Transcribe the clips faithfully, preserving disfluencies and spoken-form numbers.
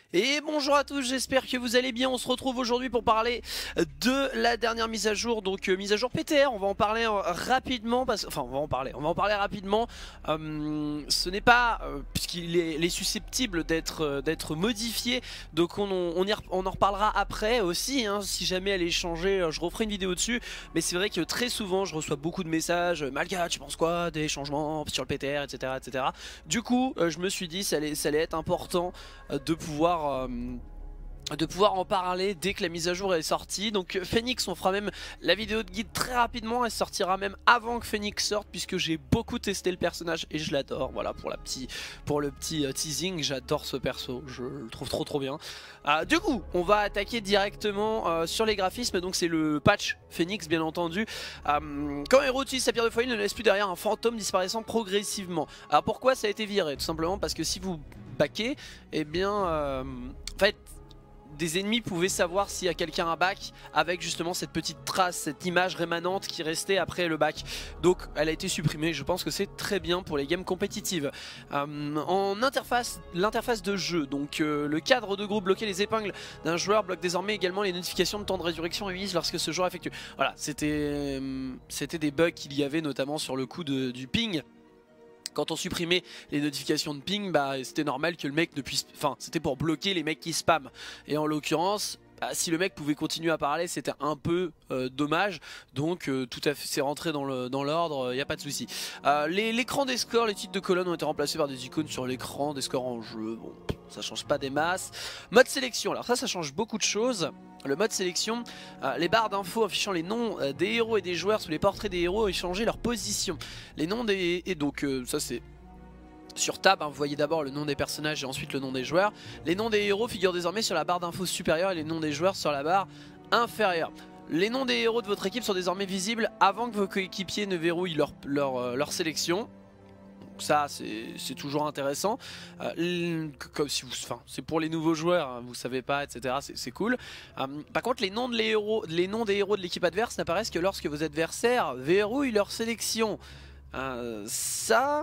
Et bonjour à tous, j'espère que vous allez bien. On se retrouve aujourd'hui pour parler de la dernière mise à jour, donc euh, mise à jour P T R. On va en parler euh, rapidement, parce... enfin on va en parler, on va en parler rapidement. Euh, ce n'est pas, euh, puisqu'il est, il est susceptible d'être euh, d'être modifié, donc on, on, y, on en reparlera après aussi. Hein, si jamais elle est changée, je referai une vidéo dessus. Mais c'est vrai que très souvent je reçois beaucoup de messages. Malga, tu penses quoi des changements sur le P T R, et cetera, et cetera. Du coup, euh, je me suis dit ça allait, ça allait être important euh, de pouvoir Euh, de pouvoir en parler dès que la mise à jour est sortie. Donc Phoenix, on fera même la vidéo de guide très rapidement. Elle sortira même avant que Phoenix sorte, puisque j'ai beaucoup testé le personnage et je l'adore. Voilà, pour, la petit, pour le petit euh, teasing, j'adore ce perso, je le trouve trop trop bien. euh, Du coup, on va attaquer directement euh, sur les graphismes. Donc c'est le patch Phoenix, bien entendu. euh, Quand un héros utilise sa pierre de foyer, il ne laisse plus derrière un fantôme disparaissant progressivement. Alors pourquoi ça a été viré? Tout simplement parce que si vous backez, eh bien euh, en fait des ennemis pouvaient savoir s'il y a quelqu'un à back avec justement cette petite trace, cette image rémanente qui restait après le back. Donc elle a été supprimée. Je pense que c'est très bien pour les games compétitives. Euh, en interface, l'interface de jeu, donc euh, le cadre de groupe bloquer les épingles d'un joueur bloque désormais également les notifications de temps de résurrection émises lorsque ce joueur effectue. Voilà, c'était euh, c'était des bugs qu'il y avait notamment sur le coup de, du ping. Quand on supprimait les notifications de ping, bah, c'était normal que le mec ne puisse... Enfin, c'était pour bloquer les mecs qui spamment. Et en l'occurrence, bah, si le mec pouvait continuer à parler, c'était un peu euh, dommage. Donc, euh, tout à fait, c'est rentré dans l'ordre, il n'y a pas de souci. Euh, L'écran des scores, les titres de colonne ont été remplacés par des icônes sur l'écran, des scores en jeu. Bon, ça change pas des masses. Mode sélection, alors ça, ça change beaucoup de choses. Le mode sélection, euh, les barres d'infos affichant les noms euh, des héros et des joueurs sous les portraits des héros ont changé leur position. Les noms des... Et donc euh, ça c'est... Sur tab, hein, vous voyez d'abord le nom des personnages et ensuite le nom des joueurs. Les noms des héros figurent désormais sur la barre d'infos supérieure et les noms des joueurs sur la barre inférieure. Les noms des héros de votre équipe sont désormais visibles avant que vos coéquipiers ne verrouillent leur, leur, euh, leur sélection. Ça c'est toujours intéressant, euh, comme si vous, enfin, c'est pour les nouveaux joueurs, hein, vous savez pas, et cetera. C'est cool. Euh, par contre, les noms, de les, héros, les noms des héros de l'équipe adverse n'apparaissent que lorsque vos adversaires verrouillent leur sélection. Euh, ça...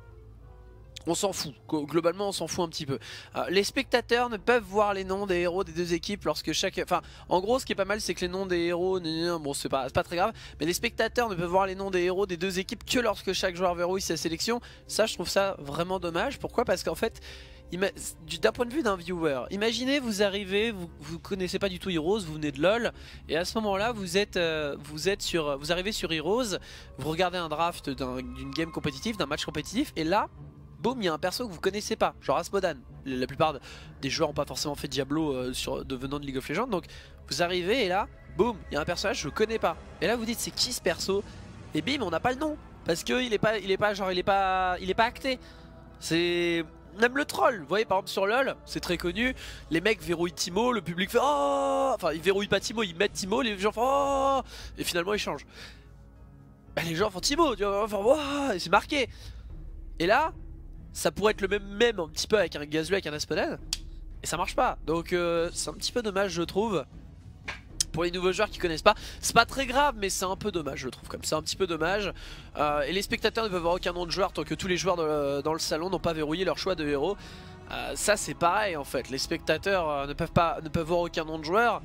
On s'en fout, globalement on s'en fout un petit peu. euh, Les spectateurs ne peuvent voir les noms des héros des deux équipes lorsque chaque... Enfin, en gros ce qui est pas mal c'est que les noms des héros, bon c'est pas, pas très grave, mais les spectateurs ne peuvent voir les noms des héros des deux équipes que lorsque chaque joueur verrouille sa sélection. Ça je trouve ça vraiment dommage. Pourquoi? Parce qu'en fait, d'un point de vue d'un viewer, imaginez vous arrivez, vous, vous connaissez pas du tout Heroes, vous venez de LoL, et à ce moment là vous êtes, euh, vous êtes sur, vous arrivez sur Heroes, vous regardez un draft d'une game compétitive, d'un match compétitif, et là boum, il y a un perso que vous connaissez pas, genre Asmodan. La plupart des joueurs n'ont pas forcément fait Diablo euh, sur, devenant de League of Legends. Donc vous arrivez et là, boum, il y a un personnage que je connais pas. Et là vous dites c'est qui ce perso? Et bim, on n'a pas le nom. Parce qu'il est pas, il est pas genre, il est pas, il est pas acté. C'est... Même le troll, vous voyez par exemple sur LoL, c'est très connu. Les mecs verrouillent Timo, le public fait oh. Enfin ils verrouillent pas Timo, ils mettent Timo, les gens font oh. Et finalement ils changent. Bah, les gens font Timo, tu vois, enfin oh. Et c'est marqué. Et là... ça pourrait être le même même un petit peu avec un Gazlu, avec un Asmodan, et ça marche pas. Donc euh, c'est un petit peu dommage je trouve. Pour les nouveaux joueurs qui connaissent pas, c'est pas très grave mais c'est un peu dommage je trouve, comme c'est un petit peu dommage. euh, Et les spectateurs ne peuvent voir aucun nom de joueur tant que tous les joueurs de, dans le salon n'ont pas verrouillé leur choix de héros. euh, Ça c'est pareil en fait, les spectateurs euh, ne, peuvent pas, ne peuvent voir aucun nom de joueur.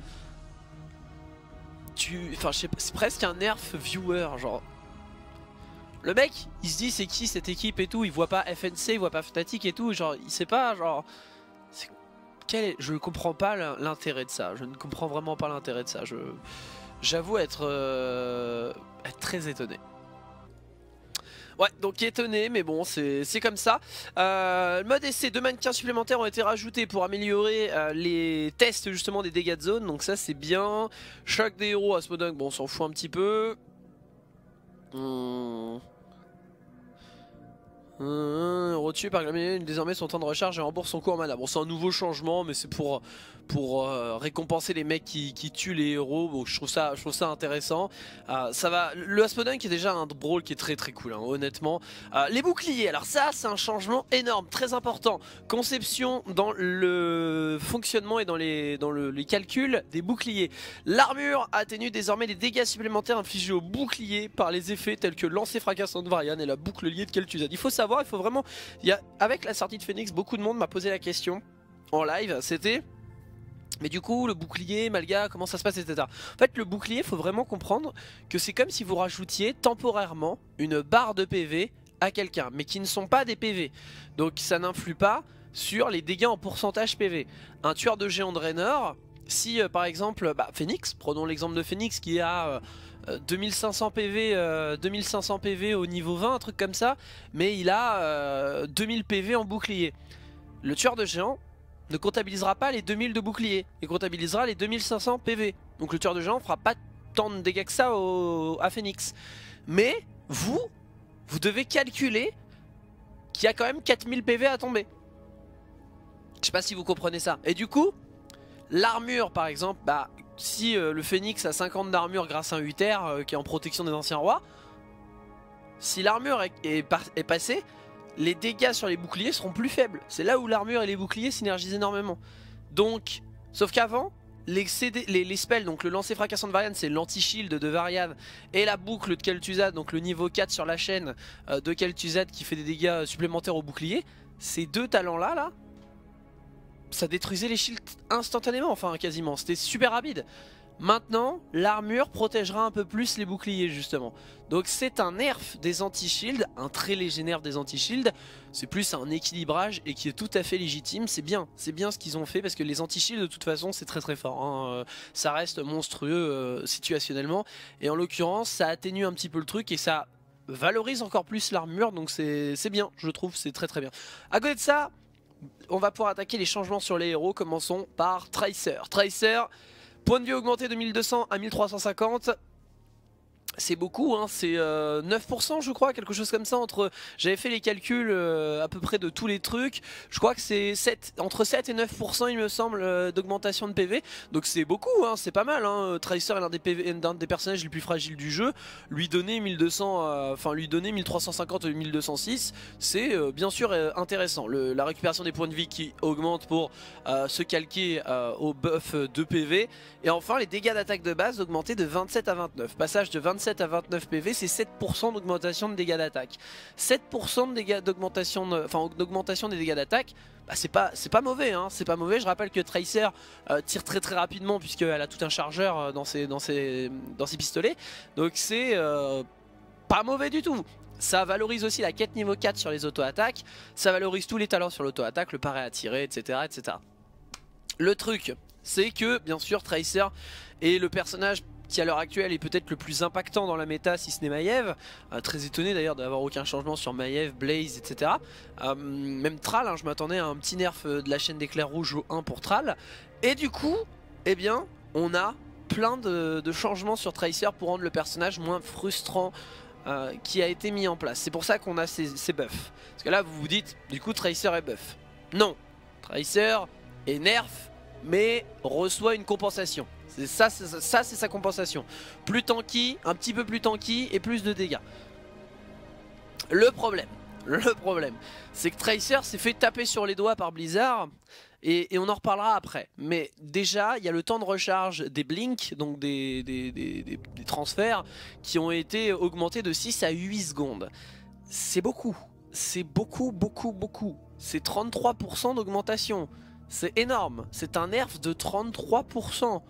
Tu... Enfin je sais pas, c'est presque un nerf viewer genre. Le mec, il se dit c'est qui cette équipe et tout, il voit pas F N C, il voit pas Fnatic et tout, genre il sait pas, genre... Quel est... Je comprends pas l'intérêt de ça, je ne comprends vraiment pas l'intérêt de ça, je... J'avoue être... Euh... être très étonné. Ouais, donc étonné, mais bon, c'est comme ça. Euh, mode essai, deux mannequins supplémentaires ont été rajoutés pour améliorer euh, les tests justement des dégâts de zone, donc ça c'est bien. Choc des héros, Asmodunk, bon on s'en fout un petit peu. Hmm... Mmh, retué par désormais son temps de recharge et rembourse son coût en mana. Bon c'est un nouveau changement mais c'est pour, pour euh, récompenser les mecs qui, qui tuent les héros. Bon je trouve ça, je trouve ça intéressant. euh, ça va. Le Asmodunk qui est déjà un brawl qui est très très cool hein, honnêtement. euh, Les boucliers, alors ça c'est un changement énorme, très important. Conception dans le fonctionnement et dans les, dans le, les calculs des boucliers. L'armure atténue désormais les dégâts supplémentaires infligés aux boucliers par les effets tels que lancer fracassant de Varian et la boucle liée de Kel'Thuzad. Il faut savoir, il faut vraiment... Il y a... Avec la sortie de Phoenix, beaucoup de monde m'a posé la question. en live, c'était... Mais du coup, le bouclier, Malga, comment ça se passe, et cetera. En fait, le bouclier, il faut vraiment comprendre que c'est comme si vous rajoutiez temporairement une barre de P V à quelqu'un, mais qui ne sont pas des P V. Donc ça n'influe pas sur les dégâts en pourcentage P V. Un tueur de géant Draenor, si euh, par exemple, bah, Phoenix, prenons l'exemple de Phoenix qui a euh, deux mille cinq cents P V, euh, deux mille cinq cents P V au niveau vingt, un truc comme ça, mais il a euh, deux mille P V en bouclier. Le tueur de géant ne comptabilisera pas les deux mille de bouclier, il comptabilisera les deux mille cinq cents P V. Donc le tueur de géant fera pas tant de dégâts que ça au, à Phoenix. Mais vous, vous devez calculer qu'il y a quand même quatre mille P V à tomber. Je sais pas si vous comprenez ça. Et du coup, l'armure par exemple, bah, si euh, le Phoenix a cinquante d'armure grâce à un Uther euh, qui est en protection des anciens rois, si l'armure est, est, est passée, les dégâts sur les boucliers seront plus faibles. C'est là où l'armure et les boucliers synergisent énormément. Donc, sauf qu'avant, les, les, les spells, donc le lancer fracassant de Varian, c'est l'anti-shield de Varian, et la boucle de Kel'Thuzad, donc le niveau quatre sur la chaîne euh, de Kel'Thuzad qui fait des dégâts supplémentaires au bouclier. Ces deux talents-là, là, ça détruisait les shields instantanément, enfin quasiment. C'était super rapide. Maintenant, l'armure protégera un peu plus les boucliers justement. Donc c'est un nerf des anti-shields, un très léger nerf des anti-shields. C'est plus un équilibrage et qui est tout à fait légitime. C'est bien, c'est bien ce qu'ils ont fait parce que les anti-shields de toute façon c'est très très fort. Hein. Ça reste monstrueux euh, situationnellement. Et en l'occurrence ça atténue un petit peu le truc et ça valorise encore plus l'armure. Donc c'est bien, je trouve, c'est très très bien. À côté de ça, on va pouvoir attaquer les changements sur les héros. Commençons par Tracer. Tracer... Point de vie augmenté de mille deux cents à mille trois cent cinquante. C'est beaucoup, hein, c'est euh, neuf pour cent je crois, quelque chose comme ça. Entre, j'avais fait les calculs euh, à peu près de tous les trucs. Je crois que c'est entre sept et neuf pour cent il me semble euh, d'augmentation de P V. Donc c'est beaucoup, hein, c'est pas mal. Hein. Tracer est l'un des, des personnages les plus fragiles du jeu. Lui donner mille deux cents, enfin euh, lui donner mille trois cent cinquante et mille deux cent six, c'est euh, bien sûr euh, intéressant. Le, la récupération des points de vie qui augmente pour euh, se calquer euh, au buff de P V. Et enfin les dégâts d'attaque de base augmentés de vingt-sept à vingt-neuf. Passage de vingt-sept à vingt-neuf P V, c'est sept pour cent d'augmentation de dégâts d'attaque. sept pour cent de dégâts d'augmentation de, enfin, d'augmentation des dégâts d'attaque, bah, c'est pas, c'est pas mauvais, hein, c'est pas mauvais. Je rappelle que Tracer euh, tire très très rapidement puisqu'elle a tout un chargeur euh, dans, ses, dans, ses, dans ses pistolets. Donc c'est euh, pas mauvais du tout. Ça valorise aussi la quête niveau quatre sur les auto-attaques. Ça valorise tous les talents sur l'auto-attaque, le paré à tirer, et cetera, et cetera. Le truc, c'est que bien sûr Tracer est le personnage qui à l'heure actuelle est peut-être le plus impactant dans la méta si ce n'est Maiev. Euh, très étonné d'ailleurs d'avoir aucun changement sur Maiev, Blaze, et cetera. Euh, même Thrall, hein, je m'attendais à un petit nerf de la chaîne d'éclairs rouge au un pour Thrall. Et du coup, eh bien, on a plein de, de changements sur Tracer pour rendre le personnage moins frustrant euh, qui a été mis en place. C'est pour ça qu'on a ces, ces buffs. Parce que là vous vous dites, du coup Tracer est buff. Non, Tracer est nerf mais reçoit une compensation. C'est ça, ça, ça c'est sa compensation. Plus tanky, un petit peu plus tanky et plus de dégâts. Le problème, le problème, c'est que Tracer s'est fait taper sur les doigts par Blizzard et, et on en reparlera après. Mais déjà, il y a le temps de recharge des blinks, donc des, des, des, des, des transferts qui ont été augmentés de six à huit secondes. C'est beaucoup, c'est beaucoup, beaucoup, beaucoup. C'est trente-trois pour cent d'augmentation. C'est énorme, c'est un nerf de trente-trois pour cent.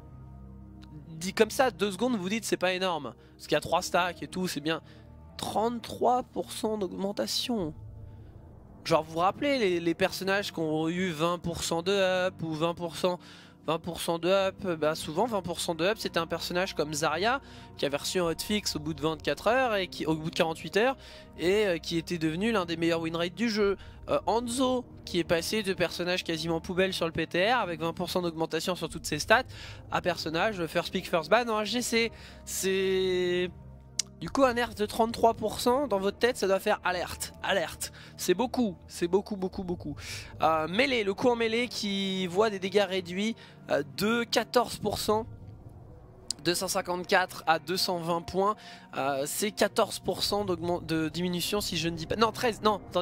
Dit comme ça, deux secondes, vous dites c'est pas énorme. Parce qu'il y a trois stacks et tout, c'est bien. trente-trois pour cent d'augmentation. Genre vous vous rappelez les, les personnages qui ont eu vingt pour cent de up ou vingt pour cent, vingt pour cent de up, bah souvent vingt pour cent de up c'était un personnage comme Zarya qui avait reçu un hotfix au bout de vingt-quatre heures et qui, au bout de quarante-huit heures et euh, qui était devenu l'un des meilleurs win rates du jeu. Euh, Hanzo qui est passé de personnage quasiment poubelle sur le P T R avec vingt pour cent d'augmentation sur toutes ses stats à personnage first pick first ban en H G C. C'est... Du coup un nerf de trente-trois pour cent dans votre tête ça doit faire alerte, alerte. C'est beaucoup, c'est beaucoup beaucoup beaucoup. Euh, mêlée, le coup en mêlée qui voit des dégâts réduits euh, de quatorze pour cent. deux cent cinquante-quatre à deux cent vingt points, euh, c'est quatorze pour cent de diminution si je ne dis pas... Non treize, non attendez,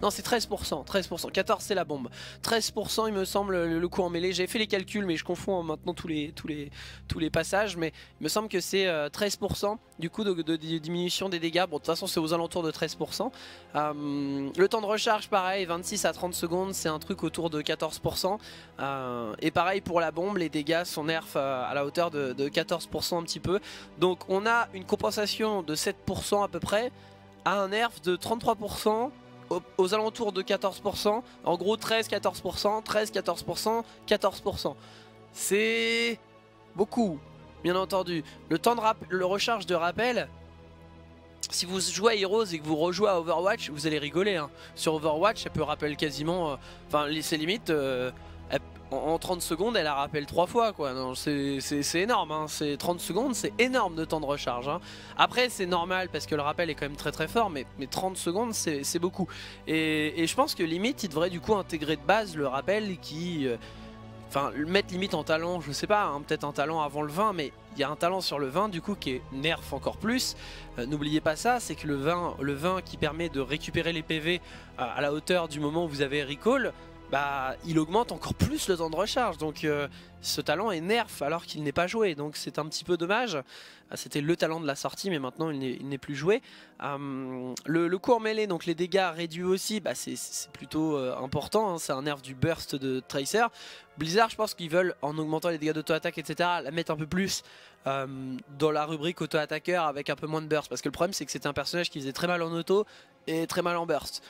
Non, c'est treize pour cent, treize pour cent. quatorze c'est la bombe. treize pour cent il me semble le, le coup en mêlée. J'avais fait les calculs mais je confonds maintenant tous les, tous les, tous les passages. Mais il me semble que c'est euh, treize pour cent du coup de, de, de diminution des dégâts. Bon, de toute façon c'est aux alentours de treize pour cent. Euh, le temps de recharge pareil, vingt-six à trente secondes, c'est un truc autour de quatorze pour cent. Euh, et pareil pour la bombe, les dégâts sont nerfs euh, à la hauteur de, de quatorze pour cent un petit peu. Donc on a une compensation de sept pour cent à peu près à un nerf de trente-trois pour cent aux, aux alentours de quatorze pour cent. En gros treize à quatorze pour cent, treize à quatorze pour cent, quatorze pour cent. C'est beaucoup, bien entendu. Le temps de le recharge de rappel, si vous jouez à Heroes et que vous rejouez à Overwatch, vous allez rigoler. Hein. Sur Overwatch, ça peut rappeler quasiment... Enfin, euh, c'est limite... Euh, en trente secondes elle la rappelle trois fois quoi. C'est énorme hein. C'est trente secondes, c'est énorme de temps de recharge hein. Après c'est normal parce que le rappel est quand même très très fort, mais, mais trente secondes c'est beaucoup. Et, et je pense que limite il devrait du coup intégrer de base le rappel qui... Euh, Enfin, le mettre limite en talent, je sais pas, hein, peut-être un talent avant le vingt, mais il y a un talent sur le vingt du coup qui est nerf encore plus. Euh, N'oubliez pas ça, c'est que le vingt, le vingt qui permet de récupérer les P V euh, à la hauteur du moment où vous avez recall, bah il augmente encore plus le temps de recharge. Donc euh, ce talent est nerf alors qu'il n'est pas joué, donc c'est un petit peu dommage. C'était le talent de la sortie mais maintenant il n'est plus joué. euh, le, le coup en mêlée, donc les dégâts réduits aussi, bah, c'est plutôt euh, important hein. C'est un nerf du burst de Tracer. Blizzard je pense qu'ils veulent, en augmentant les dégâts d'auto-attaque etc, la mettre un peu plus euh, dans la rubrique auto-attaqueur avec un peu moins de burst. Parce que le problème c'est que c'était un personnage qui faisait très mal en auto et très mal en burst.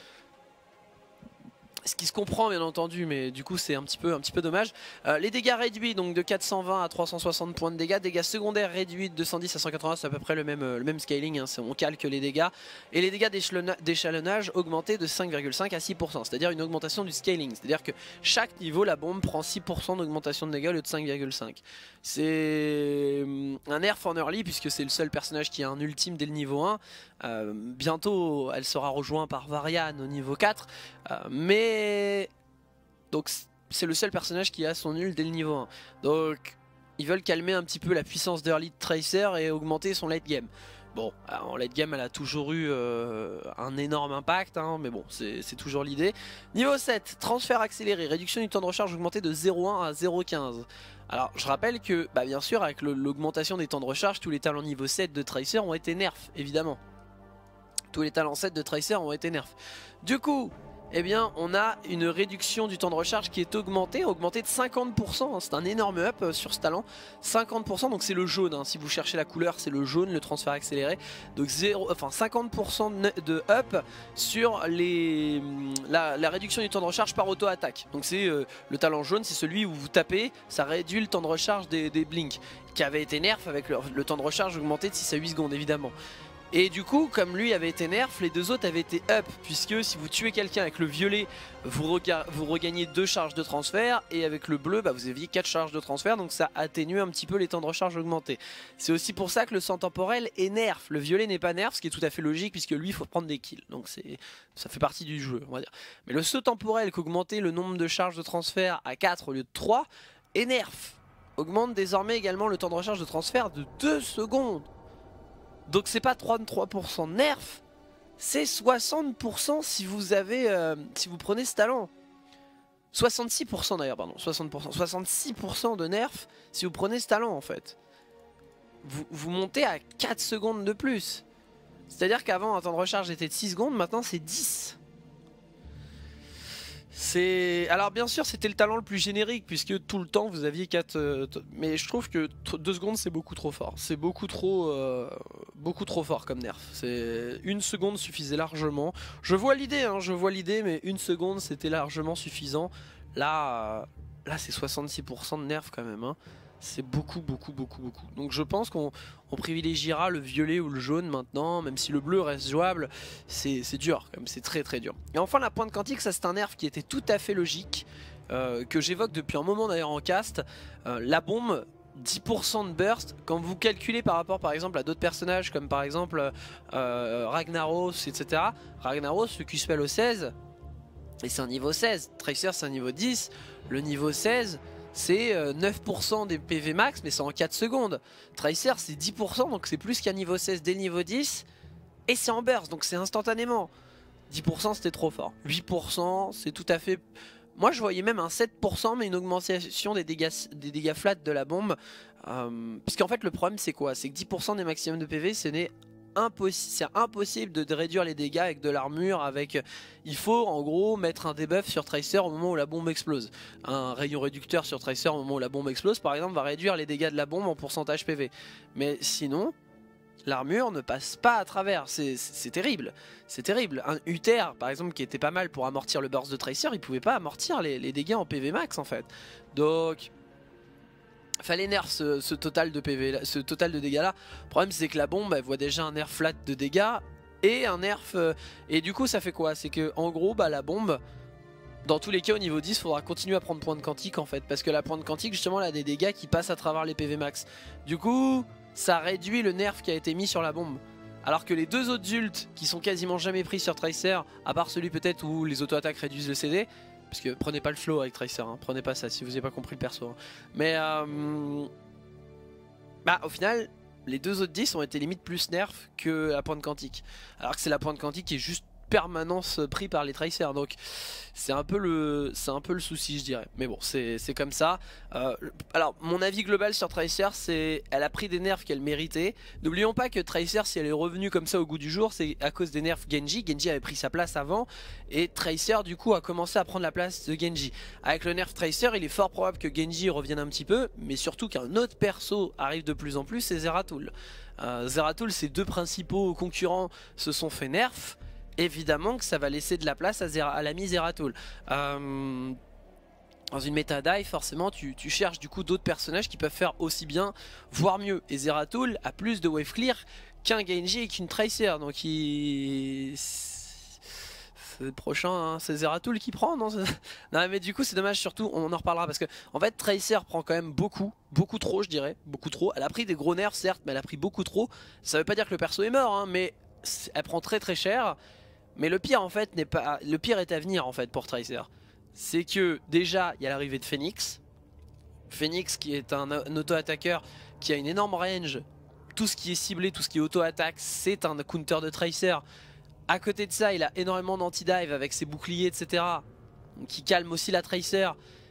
Ce qui se comprend bien entendu, mais du coup c'est un petit peu un petit peu dommage. Euh, les dégâts réduits donc de quatre cent vingt à trois cent soixante points de dégâts. Dégâts secondaires réduits de deux cent dix à cent quatre-vingts, c'est à peu près le même, euh, le même scaling hein, on calque les dégâts. Et les dégâts d'échelonnage augmentés de cinq virgule cinq à six pour cent, c'est-à-dire une augmentation du scaling. C'est-à-dire que chaque niveau la bombe prend six pour cent d'augmentation de dégâts au lieu de cinq virgule cinq. C'est un nerf en early puisque c'est le seul personnage qui a un ultime dès le niveau un. Euh, bientôt elle sera rejointe par Varian au niveau quatre. Euh, mais donc c'est le seul personnage qui a son ult dès le niveau un. Donc ils veulent calmer un petit peu la puissance d'early de Tracer et augmenter son late game. Bon, en late game elle a toujours eu euh, un énorme impact hein, mais bon c'est toujours l'idée. Niveau sept, transfert accéléré, réduction du temps de recharge augmenté de zéro virgule un à zéro virgule quinze. Alors je rappelle que bah, bien sûr avec l'augmentation des temps de recharge, tous les talents niveau sept de Tracer ont été nerfs évidemment. Tous les talents sept de Tracer ont été nerfs. Du coup, eh bien, on a une réduction du temps de recharge qui est augmentée, augmentée de cinquante pour cent. Hein, c'est un énorme up sur ce talent. cinquante pour cent, donc c'est le jaune. Hein, si vous cherchez la couleur, c'est le jaune, le transfert accéléré. Donc zéro, enfin, cinquante pour cent de up sur les, la, la réduction du temps de recharge par auto-attaque. Donc c'est euh, le talent jaune, c'est celui où vous tapez, ça réduit le temps de recharge des, des blinks, qui avait été nerf avec le, le temps de recharge augmenté de six à huit secondes évidemment. Et du coup, comme lui avait été nerf, les deux autres avaient été up, puisque si vous tuez quelqu'un avec le violet, vous, vous regagnez deux charges de transfert, et avec le bleu, bah, vous aviez quatre charges de transfert, donc ça atténue un petit peu les temps de recharge augmentés. C'est aussi pour ça que le sang temporel est nerf. Le violet n'est pas nerf, ce qui est tout à fait logique, puisque lui, il faut prendre des kills, donc ça fait partie du jeu, on va dire. Mais le saut temporel qui augmentait le nombre de charges de transfert à quatre au lieu de trois, est nerf. Augmente désormais également le temps de recharge de transfert de deux secondes. Donc c'est pas trente-trois pour cent de nerf, c'est soixante pour cent si vous avez, euh, si vous prenez ce talent. soixante-six pour cent d'ailleurs, pardon, soixante pour cent, soixante-six pour cent de nerf si vous prenez ce talent en fait. Vous, vous montez à quatre secondes de plus. C'est-à-dire qu'avant un temps de recharge était de six secondes, maintenant c'est dix. C'est... Alors bien sûr c'était le talent le plus générique puisque tout le temps vous aviez quatre... Euh, mais je trouve que deux secondes c'est beaucoup trop fort. C'est beaucoup trop euh, beaucoup trop fort comme nerf. Une seconde suffisait largement. Je vois l'idée, hein, je vois l'idée, mais une seconde c'était largement suffisant. Là, euh, là c'est soixante-six pour cent de nerf quand même. Hein. C'est beaucoup, beaucoup, beaucoup, beaucoup. Donc je pense qu'on privilégiera le violet ou le jaune maintenant, même si le bleu reste jouable, c'est dur, c'est très très dur. Et enfin la pointe quantique, ça c'est un nerf qui était tout à fait logique, euh, que j'évoque depuis un moment d'ailleurs en cast. Euh, la bombe, dix pour cent de burst, quand vous calculez par rapport par exemple à d'autres personnages, comme par exemple euh, Ragnaros, et cetera. Ragnaros, le Q-spell au seize, et c'est un niveau seize, Tracer c'est un niveau dix, le niveau seize... c'est neuf pour cent des P V max, mais c'est en quatre secondes. Tracer c'est dix pour cent, donc c'est plus qu'un niveau seize dès le niveau dix. Et c'est en burst, donc c'est instantanément. dix pour cent c'était trop fort. huit pour cent c'est tout à fait... Moi je voyais même un sept pour cent mais une augmentation des dégâts, des dégâts flat de la bombe. Euh, parce qu'en fait le problème c'est quoi? C'est que dix pour cent des maximums de P V ce n'est impossible, c'est impossible de, de réduire les dégâts avec de l'armure, avec... Il faut en gros mettre un debuff sur Tracer au moment où la bombe explose. Un rayon réducteur sur Tracer au moment où la bombe explose par exemple va réduire les dégâts de la bombe en pourcentage P V. Mais sinon... l'armure ne passe pas à travers, c'est terrible, c'est terrible. Un Uther par exemple qui était pas mal pour amortir le burst de Tracer, il pouvait pas amortir les, les dégâts en P V max en fait. Donc fallait nerf ce, ce total de P V, là, ce total de dégâts là. Le problème c'est que la bombe elle voit déjà un nerf flat de dégâts et un nerf euh, et du coup ça fait quoi? C'est que en gros bah la bombe dans tous les cas au niveau dix faudra continuer à prendre point de quantique en fait, parce que la pointe quantique justement elle a des dégâts qui passent à travers les P V max. Du coup ça réduit le nerf qui a été mis sur la bombe. Alors que les deux autres ults qui sont quasiment jamais pris sur Tracer, à part celui peut-être où les auto-attaques réduisent le C D, parce que prenez pas le flow avec Tracer, hein, prenez pas ça si vous n'avez pas compris le perso. Hein. Mais euh, bah au final, les deux autres dix ont été limite plus nerf que la pointe quantique. Alors que c'est la pointe quantique qui est juste permanence pris par les tracers, donc c'est un peu le c'est un peu le souci je dirais, mais bon c'est comme ça. Euh, alors mon avis global sur Tracer c'est elle a pris des nerfs qu'elle méritait. N'oublions pas que Tracer si elle est revenue comme ça au goût du jour c'est à cause des nerfs Genji. Genji avait pris sa place avant et Tracer du coup a commencé à prendre la place de Genji. Avec le nerf Tracer il est fort probable que Genji revienne un petit peu, mais surtout qu'un autre perso arrive de plus en plus, c'est Zeratul. euh, Zeratul, ses deux principaux concurrents se sont fait nerf. Évidemment que ça va laisser de la place à, à l'ami Zeratul. Euh, dans une méta dive, forcément, tu, tu cherches du coup d'autres personnages qui peuvent faire aussi bien, voire mieux. Et Zeratul a plus de wave clear qu'un Genji et qu'une Tracer. Donc il... c'est le prochain, hein. C'est Zeratul qui prend, non? Non mais du coup c'est dommage, surtout on en reparlera parce que en fait Tracer prend quand même beaucoup, beaucoup trop je dirais, beaucoup trop. Elle a pris des gros nerfs certes, mais elle a pris beaucoup trop. Ça veut pas dire que le perso est mort, hein, mais elle prend très très cher. Mais le pire en fait n'est pas, le pire est à venir en fait pour Tracer. C'est que déjà il y a l'arrivée de Phoenix. Phoenix qui est un, un auto-attaqueur qui a une énorme range. Tout ce qui est ciblé, tout ce qui est auto-attaque, c'est un counter de Tracer. À côté de ça, il a énormément d'anti-dive avec ses boucliers, et cetera. Qui calme aussi la Tracer.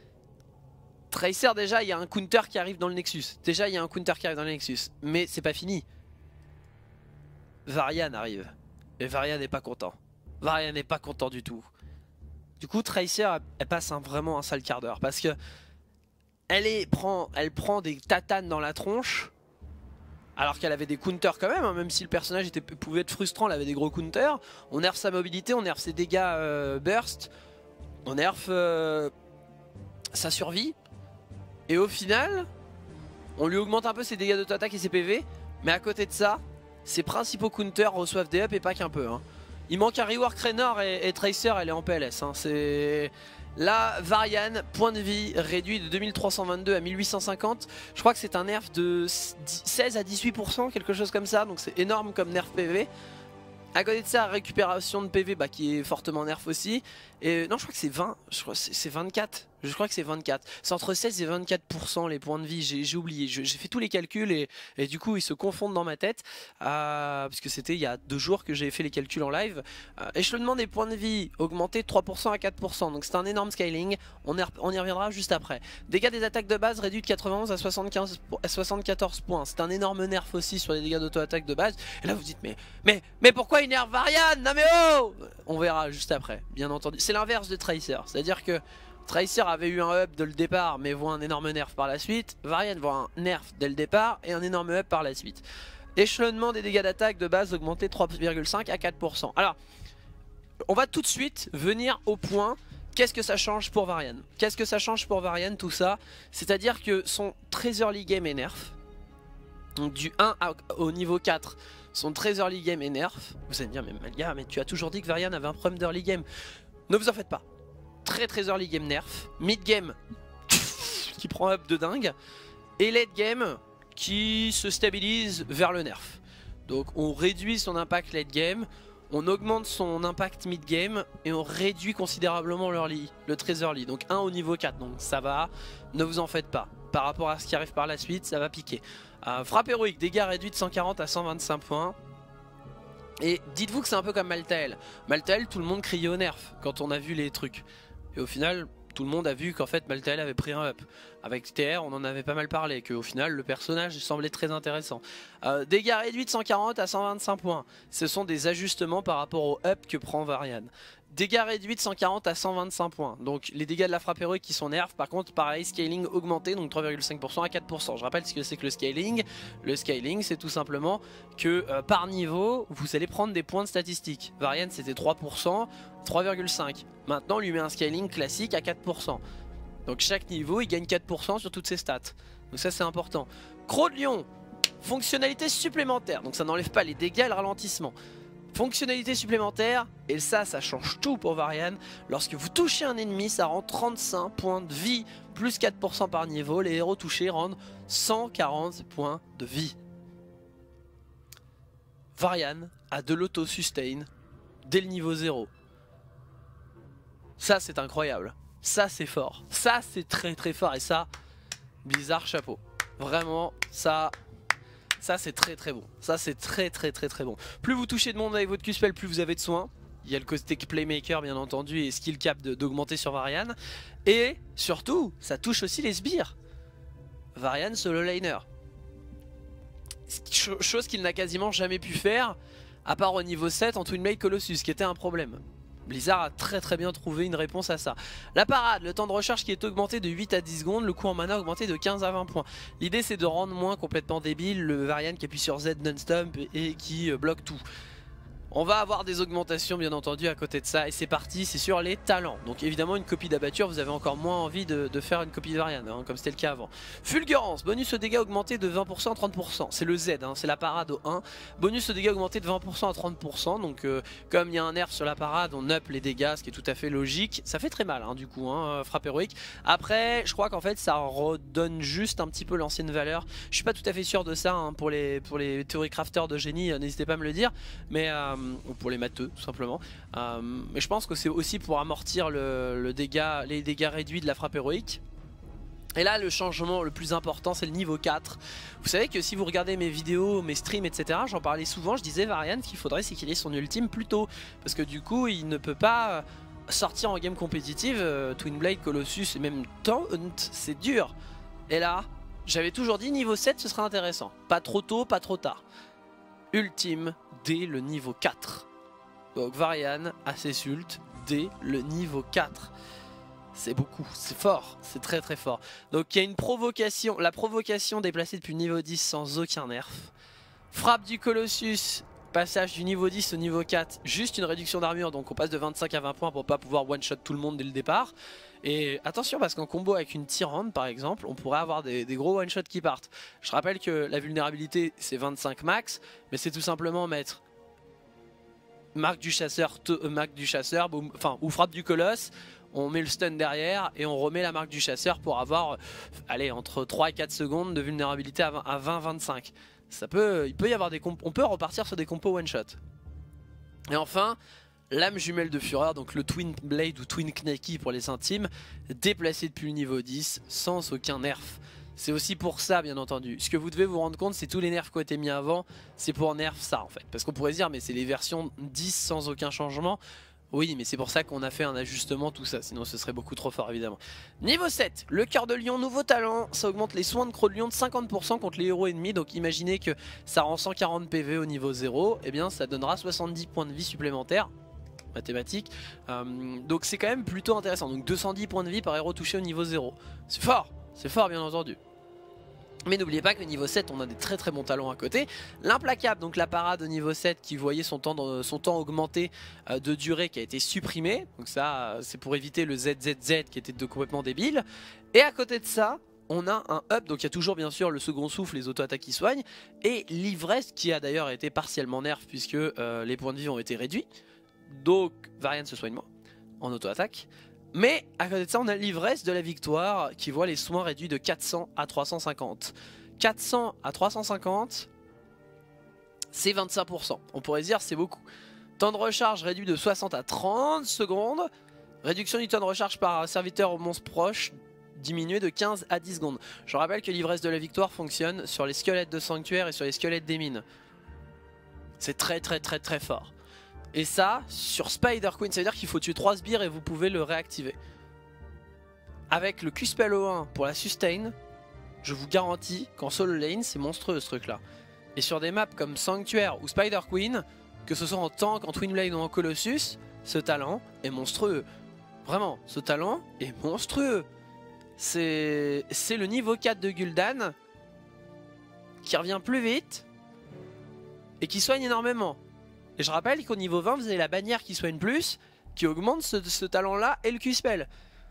Tracer déjà, il y a un counter qui arrive dans le Nexus. Déjà, il y a un counter qui arrive dans le Nexus. Mais c'est pas fini. Varian arrive. Et Varian n'est pas content. Varian n'est pas content du tout. Du coup Tracer elle passe un, vraiment un sale quart d'heure. Parce que elle, est, prend, elle prend des tatanes dans la tronche. Alors qu'elle avait des counters quand même, hein, même si le personnage était, pouvait être frustrant, elle avait des gros counters. On nerf sa mobilité, on nerf ses dégâts euh, burst. On nerf euh, sa survie. Et au final, on lui augmente un peu ses dégâts d'auto-attaque et ses P V. Mais à côté de ça, ses principaux counters reçoivent des up et pas qu'un peu. Hein. Il manque un rework Raynor et, et Tracer, elle est en P L S. Hein. C'est... Là, Varian, point de vie réduit de deux mille trois cent vingt-deux à mille huit cent cinquante. Je crois que c'est un nerf de seize à dix-huit pour cent, quelque chose comme ça. Donc c'est énorme comme nerf P V. À côté de ça, récupération de P V bah, qui est fortement nerf aussi. Et non, je crois que c'est vingt, je crois que c'est vingt-quatre. Je crois que c'est vingt-quatre. C'est entre seize et vingt-quatre pour cent les points de vie. J'ai oublié. J'ai fait tous les calculs et, et du coup ils se confondent dans ma tête. Euh, parce que c'était il y a deux jours que j'ai fait les calculs en live. Euh, échelonnement des points de vie augmenté de trois pour cent à quatre pour cent. Donc c'est un énorme scaling. On, est, on y reviendra juste après. Dégâts des attaques de base réduits de quatre-vingt-onze à soixante-quinze, à soixante-quatorze points. C'est un énorme nerf aussi sur les dégâts d'auto-attaque de base. Et là vous dites mais, mais, mais pourquoi il nerf Varian? Non mais oh! On verra juste après, bien entendu. C'est l'inverse de Tracer. C'est-à-dire que Tracer avait eu un up dès le départ mais voit un énorme nerf par la suite. Varian voit un nerf dès le départ et un énorme up par la suite. Échelonnement des dégâts d'attaque de base augmenté de trois virgule cinq à quatre pour cent. Alors, on va tout de suite venir au point. Qu'est-ce que ça change pour Varian? Qu'est-ce que ça change pour Varian tout ça? C'est-à-dire que son très early game est nerf. Donc du un à, au niveau quatre, son très early game est nerf. Vous allez me dire, mais Malga, mais tu as toujours dit que Varian avait un problème d'early game. Ne vous en faites pas. Très très early game nerf, mid game qui prend up de dingue et late game qui se stabilise vers le nerf. Donc on réduit son impact late game, on augmente son impact mid game et on réduit considérablement l'early, le très early. Donc un au niveau quatre, donc ça va, ne vous en faites pas. Par rapport à ce qui arrive par la suite, ça va piquer. Euh, frappe héroïque, dégâts réduits de cent quarante à cent vingt-cinq points. Et dites-vous que c'est un peu comme Maltael. Maltael, tout le monde criait au nerf quand on a vu les trucs. Et au final, tout le monde a vu qu'en fait Maltael avait pris un up. Avec T R, on en avait pas mal parlé, qu'au final le personnage semblait très intéressant. Euh, dégâts réduits de cent quarante à cent vingt-cinq points. Ce sont des ajustements par rapport au up que prend Varian. Dégâts réduits de cent quarante à cent vingt-cinq points. Donc les dégâts de la frappe héroïque qui sont nerfs. Par contre, pareil, scaling augmenté, donc trois virgule cinq pour cent à quatre pour cent. Je rappelle ce que c'est que le scaling. Le scaling, c'est tout simplement que euh, par niveau, vous allez prendre des points de statistiques. Varian, c'était trois pour cent, trois virgule cinq. Maintenant, on lui met un scaling classique à quatre pour cent. Donc chaque niveau, il gagne quatre pour cent sur toutes ses stats. Donc ça, c'est important. Croc de lion, fonctionnalité supplémentaire. Donc ça n'enlève pas les dégâts et le ralentissement. Fonctionnalité supplémentaire, et ça, ça change tout pour Varian. Lorsque vous touchez un ennemi, ça rend trente-cinq points de vie, plus quatre pour cent par niveau. Les héros touchés rendent cent quarante points de vie. Varian a de l'auto-sustain dès le niveau zéro. Ça, c'est incroyable. Ça, c'est fort. Ça, c'est très très fort. Et ça, Blizzard, chapeau. Vraiment, ça... Ça c'est très très bon, ça c'est très très très très bon. Plus vous touchez de monde avec votre Q-Spell, plus vous avez de soins. Il y a le côté Playmaker bien entendu et skill cap d'augmenter sur Varian. Et surtout, ça touche aussi les sbires. Varian solo laner. Chose qu'il n'a quasiment jamais pu faire, à part au niveau sept en Twin Blade Colossus, qui était un problème. Blizzard a très très bien trouvé une réponse à ça. La parade, le temps de recharge qui est augmenté de huit à dix secondes, le coût en mana augmenté de quinze à vingt points. L'idée c'est de rendre moins complètement débile le Varian qui appuie sur Z non-stop et qui bloque tout. On va avoir des augmentations bien entendu à côté de ça et c'est parti, c'est sur les talents. Donc évidemment une copie d'abatture, vous avez encore moins envie de, de faire une copie de Varian hein, comme c'était le cas avant. Fulgurance, bonus au dégâts augmenté de vingt pour cent à trente pour cent, c'est le Z, hein, c'est la parade au un. Bonus au dégâts augmenté de vingt pour cent à trente pour cent, donc euh, comme il y a un nerf sur la parade, on up les dégâts, ce qui est tout à fait logique. Ça fait très mal hein, du coup, hein, frappe héroïque. Après, je crois qu'en fait ça redonne juste un petit peu l'ancienne valeur. Je suis pas tout à fait sûr de ça hein, pour, les, pour les théories crafters de génie, euh, n'hésitez pas à me le dire. Mais... Euh, ou pour les matheux tout simplement, euh, mais je pense que c'est aussi pour amortir le, le dégât, les dégâts réduits de la frappe héroïque. Et là le changement le plus important c'est le niveau quatre. Vous savez que si vous regardez mes vidéos, mes streams etc, j'en parlais souvent, je disais Varian qu'il faudrait c'est qu'il ait son ultime plus tôt, parce que du coup il ne peut pas sortir en game compétitive, euh, Twin Blade, Colossus et même Taunt, c'est dur. Et là j'avais toujours dit niveau sept ce serait intéressant, pas trop tôt, pas trop tard. Ultime dès le niveau quatre. Donc Varian a ses ults dès le niveau quatre. C'est beaucoup, c'est fort, c'est très très fort. Donc il y a une provocation, la provocation déplacée depuis le niveau dix sans aucun nerf. Frappe du Colossus, passage du niveau dix au niveau quatre, juste une réduction d'armure, donc on passe de vingt-cinq à vingt points pour pas pouvoir one shot tout le monde dès le départ. Et attention parce qu'en combo avec une Tyrande par exemple, on pourrait avoir des, des gros one shot qui partent. Je rappelle que la vulnérabilité c'est vingt-cinq max, mais c'est tout simplement mettre marque du chasseur, euh, marque du chasseur, boum, enfin ou frappe du colosse, on met le stun derrière et on remet la marque du chasseur pour avoir allez, entre trois et quatre secondes de vulnérabilité à vingt à vingt-cinq. Ça peut, il peut y avoir des comp on peut repartir sur des compos one shot. Et enfin, lame jumelle de fureur, donc le Twin Blade ou Twin Knacky pour les intimes, déplacé depuis le niveau dix sans aucun nerf. C'est aussi pour ça bien entendu. Ce que vous devez vous rendre compte, c'est tous les nerfs qui ont été mis avant, c'est pour nerf ça en fait. Parce qu'on pourrait se dire mais c'est les versions dix sans aucun changement. Oui mais c'est pour ça qu'on a fait un ajustement tout ça, sinon ce serait beaucoup trop fort évidemment. Niveau sept, le cœur de lion, nouveau talent, ça augmente les soins de croc de lion de cinquante pour cent contre les héros ennemis. Donc imaginez que ça rend cent quarante P V au niveau zéro, et bien ça donnera soixante-dix points de vie supplémentaires. Mathématiques, euh, donc c'est quand même plutôt intéressant. Donc deux cent dix points de vie par héros touché au niveau zéro, c'est fort, c'est fort bien entendu. Mais n'oubliez pas que niveau sept on a des très très bons talents à côté. L'implacable, donc la parade au niveau sept qui voyait son temps, dans, son temps augmenté euh, de durée qui a été supprimé. Donc ça c'est pour éviter le Z Z Z qui était de complètement débile. Et à côté de ça on a un up, donc il y a toujours bien sûr le second souffle, les auto-attaques qui soignent. Et l'ivresse qui a d'ailleurs été partiellement nerf puisque euh, les points de vie ont été réduits. Donc Varian se soigne moins en auto-attaque. Mais à côté de ça on a l'ivresse de la victoire qui voit les soins réduits de quatre cents à trois cent cinquante. quatre cents à trois cent cinquante c'est vingt-cinq pour cent. On pourrait dire c'est beaucoup. Temps de recharge réduit de soixante à trente secondes. Réduction du temps de recharge par serviteur au monstre proche diminué de quinze à dix secondes. Je rappelle que l'ivresse de la victoire fonctionne sur les squelettes de sanctuaire et sur les squelettes des mines. C'est très très très très fort. Et ça, sur Spider Queen, ça veut dire qu'il faut tuer trois sbires et vous pouvez le réactiver. Avec le Q-Spell O un pour la sustain, je vous garantis qu'en solo lane, c'est monstrueux ce truc là. Et sur des maps comme Sanctuaire ou Spider Queen, que ce soit en tank, en Twin Blade ou en Colossus, ce talent est monstrueux. Vraiment, ce talent est monstrueux. C'est le niveau quatre de Gul'dan qui revient plus vite et qui soigne énormément. Et je rappelle qu'au niveau vingt, vous avez la bannière qui soigne plus, qui augmente ce, ce talent-là et le Q-Spell.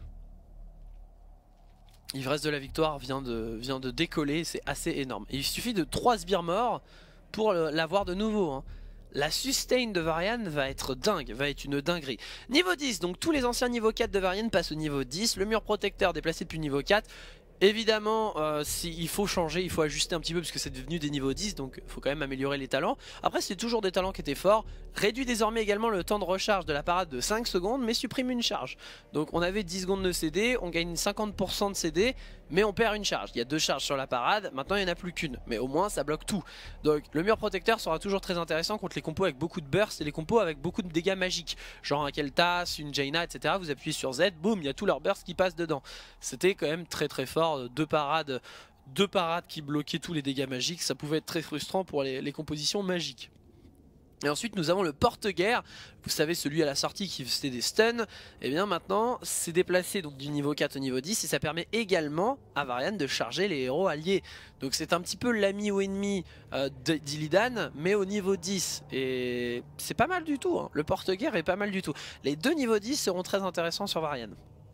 Ivresse de la victoire vient de, vient de décoller, c'est assez énorme. Et il suffit de trois sbires morts pour l'avoir de nouveau. Hein. La sustain de Varian va être dingue, va être une dinguerie. Niveau dix, donc tous les anciens niveau quatre de Varian passent au niveau dix. Le mur protecteur déplacé depuis niveau quatre. Évidemment, euh, si, il faut changer, il faut ajuster un petit peu parce que c'est devenu des niveaux dix, donc il faut quand même améliorer les talents. Après, c'est toujours des talents qui étaient forts. Réduit désormais également le temps de recharge de la parade de cinq secondes, mais supprime une charge. Donc on avait dix secondes de C D, on gagne cinquante pour cent de C D, mais on perd une charge. Il y a deux charges sur la parade, maintenant il n'y en a plus qu'une, mais au moins ça bloque tout. Donc le mur protecteur sera toujours très intéressant contre les compos avec beaucoup de burst et les compos avec beaucoup de dégâts magiques. Genre un Kel'Thas, une Jaina, et cetera. Vous appuyez sur Z, boum, il y a tout leur burst qui passe dedans. C'était quand même très très fort, deux parades, deux parades qui bloquaient tous les dégâts magiques, ça pouvait être très frustrant pour les, les compositions magiques. Et ensuite nous avons le porte-guerre, vous savez celui à la sortie qui faisait des stuns. Et bien maintenant c'est déplacé donc du niveau quatre au niveau dix et ça permet également à Varian de charger les héros alliés. Donc c'est un petit peu l'ami ou ennemi euh, d'Illidan mais au niveau dix. Et c'est pas mal du tout, hein. Le porte-guerre est pas mal du tout. Les deux niveaux dix seront très intéressants sur Varian.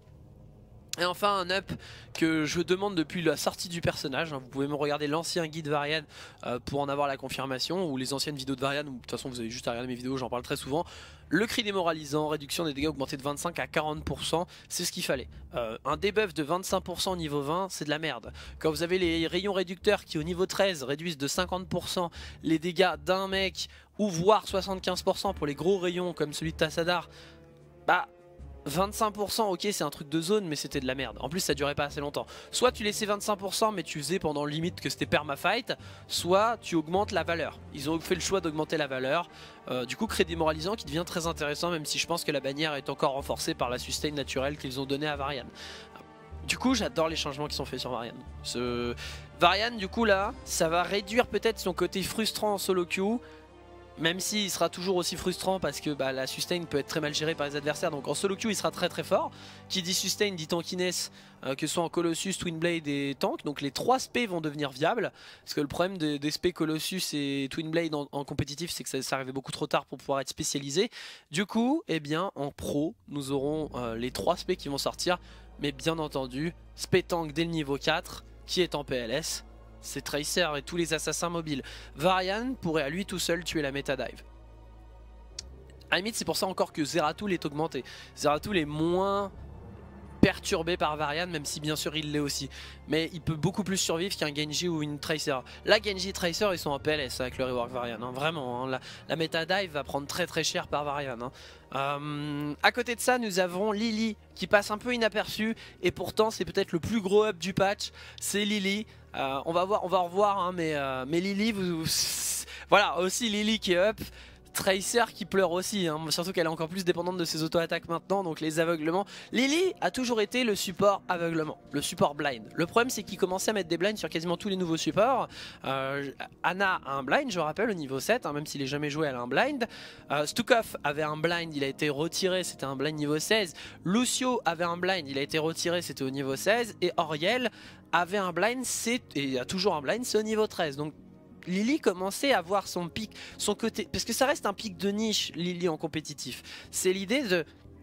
Et enfin un up que je demande depuis la sortie du personnage, vous pouvez me regarder l'ancien guide Varian euh, pour en avoir la confirmation, ou les anciennes vidéos de Varian, ou de toute façon vous avez juste à regarder mes vidéos, j'en parle très souvent. Le cri démoralisant, réduction des dégâts augmenté de vingt-cinq à quarante pour cent, c'est ce qu'il fallait. Euh, un debuff de vingt-cinq pour cent au niveau vingt, c'est de la merde. Quand vous avez les rayons réducteurs qui au niveau treize réduisent de cinquante pour cent les dégâts d'un mec, ou voire soixante-quinze pour cent pour les gros rayons comme celui de Tassadar, bah... vingt-cinq pour cent, ok c'est un truc de zone mais c'était de la merde. En plus ça durait pas assez longtemps. Soit tu laissais vingt-cinq pour cent mais tu faisais pendant limite que c'était permafight, soit tu augmentes la valeur. Ils ont fait le choix d'augmenter la valeur. Euh, du coup crédit démoralisant qui devient très intéressant, même si je pense que la bannière est encore renforcée par la sustain naturelle qu'ils ont donnée à Varian. Du coup j'adore les changements qui sont faits sur Varian. Ce... Varian du coup là ça va réduire peut-être son côté frustrant en solo queue. Même s'il sera toujours aussi frustrant parce que bah, la sustain peut être très mal gérée par les adversaires. Donc en solo queue il sera très très fort. Qui dit sustain dit tankiness, euh, que ce soit en Colossus, Twin Blade et tank. Donc les trois spé vont devenir viables. Parce que le problème des, des spé Colossus et Twin Blade en, en compétitif c'est que ça, ça arrivait beaucoup trop tard pour pouvoir être spécialisé. Du coup eh bien en pro nous aurons euh, les trois spé qui vont sortir. Mais bien entendu spé tank dès le niveau quatre qui est en P L S. C'est Tracer et tous les assassins mobiles. Varian pourrait à lui tout seul tuer la méta dive. À la limite c'est pour ça encore que Zeratul est augmenté. Zeratul est moins perturbé par Varian, même si bien sûr il l'est aussi. Mais il peut beaucoup plus survivre qu'un Genji ou une Tracer. La Genji Tracer ils sont en P L S avec le rework Varian, hein, vraiment. Hein, la, la méta dive va prendre très très cher par Varian. Hein. Euh, à côté de ça nous avons Lily qui passe un peu inaperçu et pourtant c'est peut-être le plus gros up du patch. C'est Lily. Euh, on va voir, on va revoir, hein, mais, euh, mais Lily, vous, vous, voilà, aussi Lily qui est up. Tracer qui pleure aussi, hein, surtout qu'elle est encore plus dépendante de ses auto-attaques maintenant, donc les aveuglements. Lily a toujours été le support aveuglement, le support blind. Le problème c'est qu'il commençait à mettre des blinds sur quasiment tous les nouveaux supports. Euh, Anna a un blind, je rappelle, au niveau sept, hein, même s'il n'est jamais joué, elle a un blind. Euh, Stukov avait un blind, il a été retiré, c'était un blind niveau seize. Lucio avait un blind, il a été retiré, c'était au niveau seize. Et Auriel avait un blind, et a toujours un blind, c'est au niveau treize. Donc Lily commençait à voir son pic, son côté, parce que ça reste un pic de niche, Lily en compétitif. C'est l'idée de,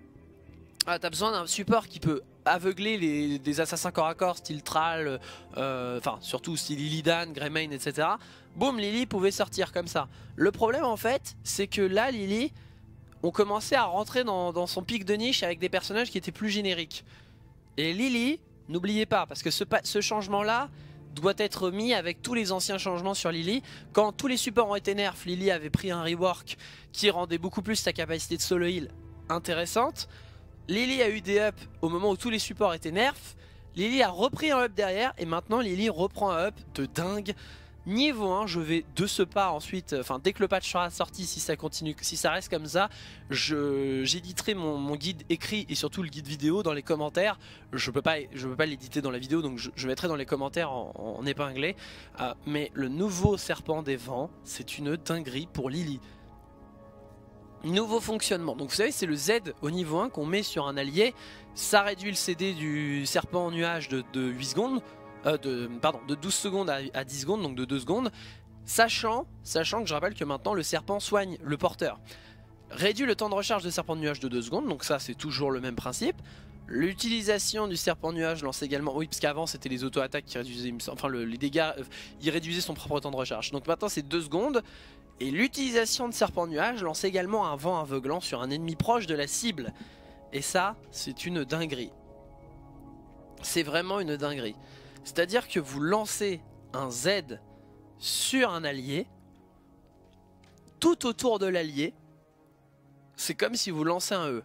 ah, t'as besoin d'un support qui peut aveugler les, des assassins corps à corps, style Thrall, euh, enfin surtout style Illidan, Greymane, et cetera. Boum, Lily pouvait sortir comme ça. Le problème en fait, c'est que là, Lily, on commençait à rentrer dans, dans son pic de niche avec des personnages qui étaient plus génériques. Et Lily, n'oubliez pas, parce que ce, ce changement-là doit être mis avec tous les anciens changements sur Lily. Quand tous les supports ont été nerfs, Lily avait pris un rework qui rendait beaucoup plus sa capacité de solo heal intéressante. Lily a eu des ups au moment où tous les supports étaient nerfs. Lily a repris un up derrière et maintenant Lily reprend un up de dingue. Niveau un, je vais de ce pas ensuite, enfin dès que le patch sera sorti, si ça continue, si ça reste comme ça, j'éditerai mon, mon guide écrit et surtout le guide vidéo dans les commentaires. Je peux pas, je peux pas l'éditer dans la vidéo, donc je, je mettrai dans les commentaires en, en épinglé. Euh, mais le nouveau serpent des vents, c'est une dinguerie pour Lily. Nouveau fonctionnement, donc vous savez c'est le Z au niveau un qu'on met sur un allié. Ça réduit le C D du serpent en nuage de, de huit secondes. Euh, de, pardon, de douze secondes à, à dix secondes, donc de deux secondes, sachant, sachant que je rappelle que maintenant le serpent soigne le porteur. Réduit le temps de recharge de serpent de nuage de deux secondes, donc ça c'est toujours le même principe. L'utilisation du serpent nuage lance également, oui parce qu'avant c'était les auto-attaques qui réduisaient, enfin le, les dégâts, euh, il réduisait son propre temps de recharge, donc maintenant c'est deux secondes. Et l'utilisation de serpent nuage lance également un vent aveuglant sur un ennemi proche de la cible. Et ça c'est une dinguerie. C'est vraiment une dinguerie. C'est-à-dire que vous lancez un Z sur un allié, tout autour de l'allié, c'est comme si vous lancez un E.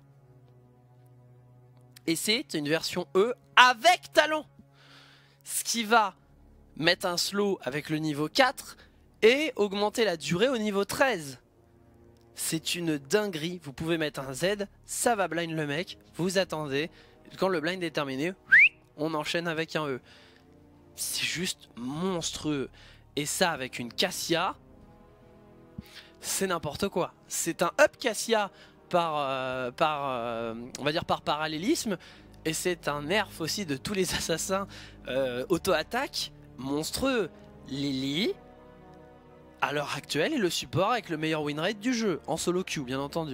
Et c'est une version E avec talent. Ce qui va mettre un slow avec le niveau quatre et augmenter la durée au niveau treize. C'est une dinguerie, vous pouvez mettre un Z, ça va blind le mec, vous attendez, quand le blind est terminé, on enchaîne avec un E. C'est juste monstrueux. Et ça avec une Cassia, c'est n'importe quoi. C'est un up Cassia par, euh, par euh, on va dire par parallélisme. Et c'est un nerf aussi de tous les assassins euh, auto-attaque monstrueux. Lily, à l'heure actuelle, est le support avec le meilleur win rate du jeu. En solo queue bien entendu.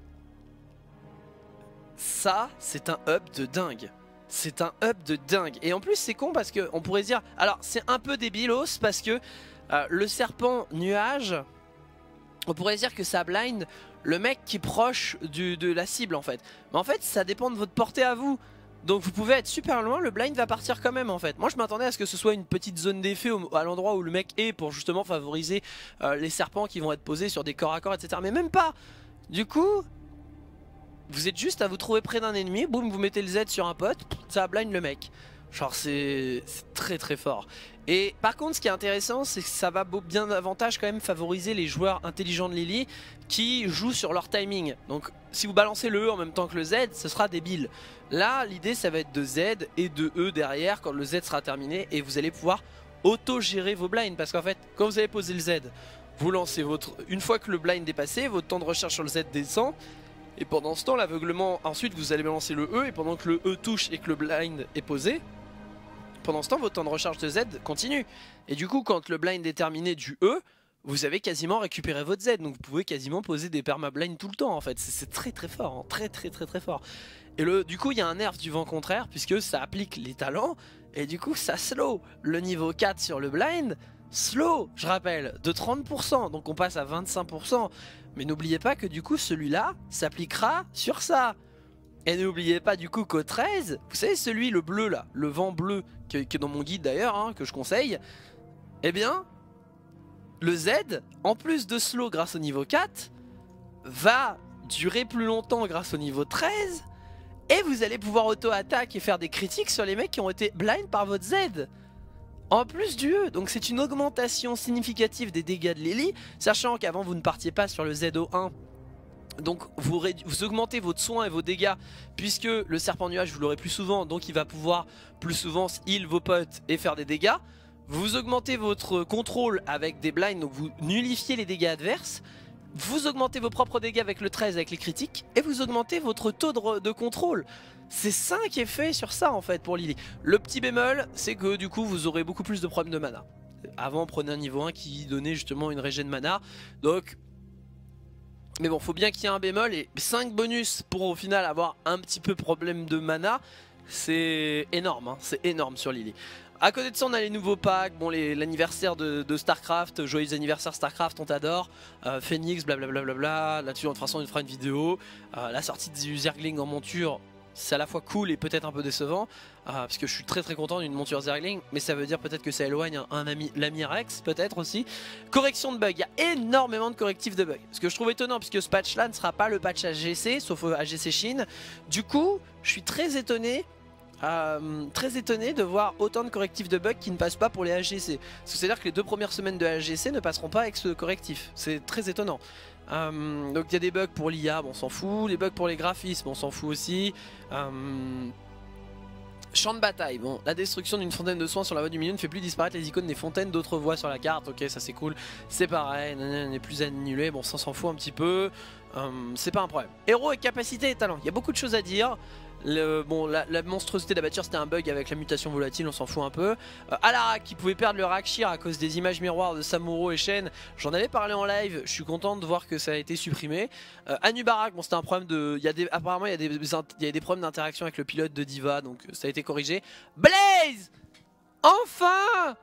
Ça c'est un up de dingue. C'est un up de dingue. Et en plus c'est con parce que on pourrait dire, alors c'est un peu débilos parce que euh, le serpent nuage, on pourrait dire que ça blind le mec qui est proche du, de la cible en fait. Mais en fait ça dépend de votre portée à vous. Donc vous pouvez être super loin, le blind va partir quand même en fait. Moi je m'attendais à ce que ce soit une petite zone d'effet à l'endroit où le mec est pour justement favoriser euh, les serpents qui vont être posés sur des corps à corps, et cetera. Mais même pas. Du coup, vous êtes juste à vous trouver près d'un ennemi, boum, vous mettez le Z sur un pote, ça blind le mec. Genre c'est très très fort. Et par contre ce qui est intéressant c'est que ça va bien davantage quand même favoriser les joueurs intelligents de Lily qui jouent sur leur timing. Donc si vous balancez le E en même temps que le Z, ce sera débile. Là l'idée ça va être de Z et de E derrière quand le Z sera terminé et vous allez pouvoir auto-gérer vos blinds. Parce qu'en fait quand vous avez posé le Z, vous lancez votre... Une fois que le blind est passé, votre temps de recharge sur le Z descend. Et pendant ce temps l'aveuglement, ensuite vous allez balancer le E et pendant que le E touche et que le blind est posé, pendant ce temps votre temps de recharge de Z continue. Et du coup quand le blind est terminé du E, vous avez quasiment récupéré votre Z. Donc vous pouvez quasiment poser des perma-blinds tout le temps en fait. C'est très très fort, hein. Très très très très fort. Et le, du coup il y a un nerf du vent contraire puisque ça applique les talents. Et du coup ça slow le niveau quatre sur le blind. Slow, je rappelle, de trente pour cent. Donc on passe à vingt-cinq pour cent. Mais n'oubliez pas que du coup celui-là s'appliquera sur ça. Et n'oubliez pas du coup qu'au treize, vous savez celui, le bleu là, le vent bleu, qui est dans mon guide d'ailleurs, hein, que je conseille. Eh bien, le Z, en plus de slow grâce au niveau quatre, va durer plus longtemps grâce au niveau treize. Et vous allez pouvoir auto-attaque et faire des critiques sur les mecs qui ont été blind par votre Z. En plus du E, donc c'est une augmentation significative des dégâts de Lily, sachant qu'avant vous ne partiez pas sur le Z O un. Donc vous, vous augmentez votre soin et vos dégâts puisque le serpent nuage vous l'aurez plus souvent, donc il va pouvoir plus souvent heal vos potes et faire des dégâts. Vous augmentez votre contrôle avec des blinds, donc vous nullifiez les dégâts adverses. Vous augmentez vos propres dégâts avec le treize avec les critiques et vous augmentez votre taux de, de contrôle. C'est cinq effets sur ça en fait pour Lily. Le petit bémol c'est que du coup vous aurez beaucoup plus de problèmes de mana. Avant prenez un niveau un qui donnait justement une régène mana. Donc... Mais bon, faut bien qu'il y ait un bémol et cinq bonus pour au final avoir un petit peu problème de mana, c'est énorme, hein, c'est énorme sur Lily. À côté de ça, on a les nouveaux packs, bon, l'anniversaire de, de Starcraft, joyeux anniversaire Starcraft, on t'adore, euh, Phoenix, blablabla, bla bla, là-dessus de toute façon on fera une vidéo, euh, la sortie du Zergling en monture, c'est à la fois cool et peut-être un peu décevant, euh, parce que je suis très très content d'une monture Zergling, mais ça veut dire peut-être que ça éloigne un, un ami, l'ami Rex, peut-être aussi. Correction de bugs, il y a énormément de correctifs de bugs, ce que je trouve étonnant, puisque ce patch là ne sera pas le patch A G C, sauf A G C Chine. Du coup, je suis très étonné Euh, très étonné de voir autant de correctifs de bugs qui ne passent pas pour les H G C. C'est-à-dire que les deux premières semaines de H G C ne passeront pas avec ce correctif. C'est très étonnant. Euh, donc il y a des bugs pour l'I A, bon, on s'en fout. Les bugs pour les graphismes, on s'en fout aussi. Euh, Champ de bataille, bon, la destruction d'une fontaine de soins sur la voie du milieu ne fait plus disparaître les icônes des fontaines d'autres voies sur la carte. Ok, ça c'est cool, c'est pareil, on est plus annulé, bon ça s'en fout un petit peu, euh, c'est pas un problème. Héros et capacité et talent, il y a beaucoup de choses à dire. Le, bon, la, la monstruosité d'abatture c'était un bug avec la mutation volatile, on s'en fout un peu. euh, Alarak qui pouvait perdre le Rakshir à cause des images miroirs de Samuro et Shen, j'en avais parlé en live, je suis content de voir que ça a été supprimé. euh, Anubarak, bon c'était un problème de... Y a des, apparemment il y, y a des problèmes d'interaction avec le pilote de Diva, donc ça a été corrigé. Blaze, enfin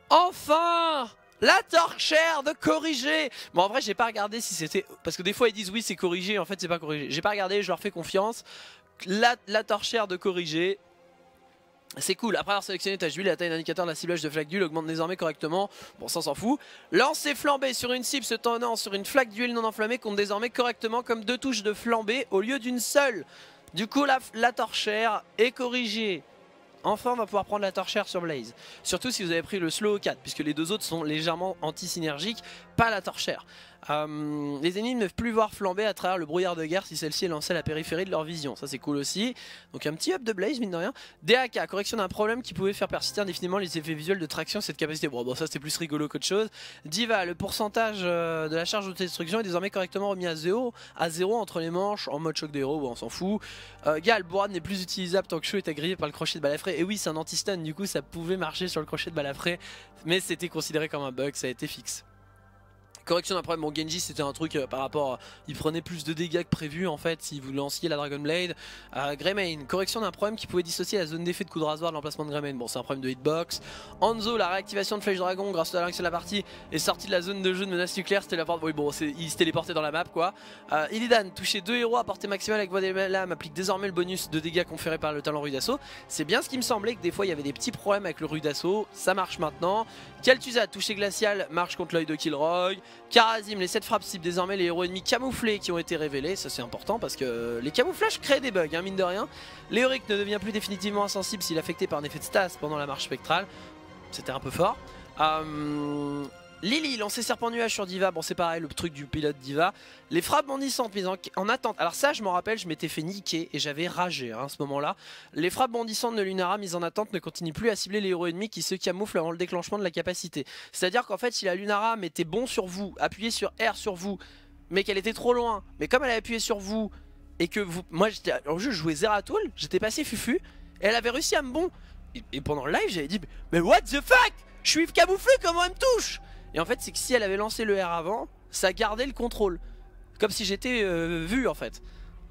Enfin la torchère de corriger. Bon en vrai j'ai pas regardé si c'était... Parce que des fois ils disent oui c'est corrigé, en fait c'est pas corrigé. J'ai pas regardé, je leur fais confiance. La, la torchère de corriger, c'est cool. Après avoir sélectionné tâche d'huile, la taille d'indicateur de la ciblage de flaque d'huile augmente désormais correctement. Bon ça on s'en fout. Lancer flambé sur une cible se tenant sur une flaque d'huile non enflammée compte désormais correctement comme deux touches de flambée au lieu d'une seule. Du coup la, la torchère est corrigée. Enfin on va pouvoir prendre la torchère sur Blaze. Surtout si vous avez pris le slow quatre, puisque les deux autres sont légèrement anti-synergiques, pas la torchère. Euh, les ennemis ne peuvent plus voir flamber à travers le brouillard de guerre si celle-ci est lancée à la périphérie de leur vision. Ça c'est cool aussi. Donc un petit up de Blaze mine de rien. D A K, correction d'un problème qui pouvait faire persister indéfiniment les effets visuels de traction cette capacité. Bon, bon ça c'était plus rigolo qu'autre chose. Diva, le pourcentage euh, de la charge d'autodestruction est désormais correctement remis à zéro, à zéro entre les manches en mode choc de héros, bon, on s'en fout. euh, Gal, Boran n'est plus utilisable tant que Shu est agrippé par le crochet de balafré. Et oui c'est un anti-stun, du coup ça pouvait marcher sur le crochet de balafré, mais c'était considéré comme un bug, ça a été fixe. Correction d'un problème, bon Genji c'était un truc euh, par rapport, à, il prenait plus de dégâts que prévu en fait si vous lanciez la Dragon Blade. euh, Greymane, correction d'un problème qui pouvait dissocier la zone d'effet de coup de rasoir de l'emplacement de Greymane, bon c'est un problème de hitbox. Hanzo, la réactivation de Flèche Dragon grâce à la de la partie est sortie de la zone de jeu de menace nucléaire, c'était la porte, oui bon il se téléportait dans la map quoi. euh, Illidan, toucher deux héros à portée maximale avec voix des lames, applique désormais le bonus de dégâts conféré par le talent Rude Assaut. C'est bien ce qui me semblait, que des fois il y avait des petits problèmes avec le Rude Assaut, ça marche maintenant. Kel'Thuzad, toucher glacial, marche contre l'œil de Kilroy. Kharazim, les sept frappes ciblent désormais les héros ennemis camouflés qui ont été révélés. Ça c'est important parce que les camouflages créent des bugs, hein, mine de rien. Léoric ne devient plus définitivement insensible s'il est affecté par un effet de stase pendant la marche spectrale. C'était un peu fort. Euh... Lily, lancer serpent nuage sur Diva, bon c'est pareil, le truc du pilote Diva. Les frappes bondissantes mises en, en attente, alors ça je m'en rappelle, je m'étais fait niquer et j'avais ragé hein, à ce moment là. Les frappes bondissantes de Lunara mises en attente ne continuent plus à cibler les héros ennemis qui se camouflent avant le déclenchement de la capacité. C'est à dire qu'en fait si la Lunara mettait bon sur vous, appuyait sur R sur vous, mais qu'elle était trop loin, mais comme elle a appuyé sur vous et que vous, moi j'étais en jeu, je jouais Zeratul, j'étais passé fufu et elle avait réussi à me bon. Et, et pendant le live j'avais dit mais what the fuck, je suis camouflé, comment elle me touche? Et en fait c'est que si elle avait lancé le R avant, ça gardait le contrôle. Comme si j'étais euh, vu en fait.